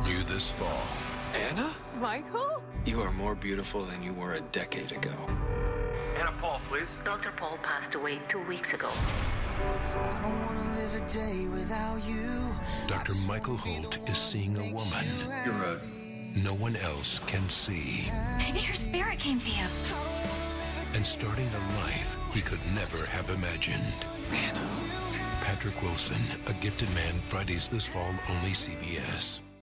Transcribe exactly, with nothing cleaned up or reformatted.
New this fall. Anna? Michael? You are more beautiful than you were a decade ago. Anna Paul, please. Doctor Paul passed away two weeks ago. I don't want to live a day without you. Doctor Michael Holt is seeing a woman You're a... no one else can see. Maybe her spirit came to you. And starting a life he could never have imagined. Anna. Patrick Wilson, A Gifted Man, Fridays this fall, only C B S.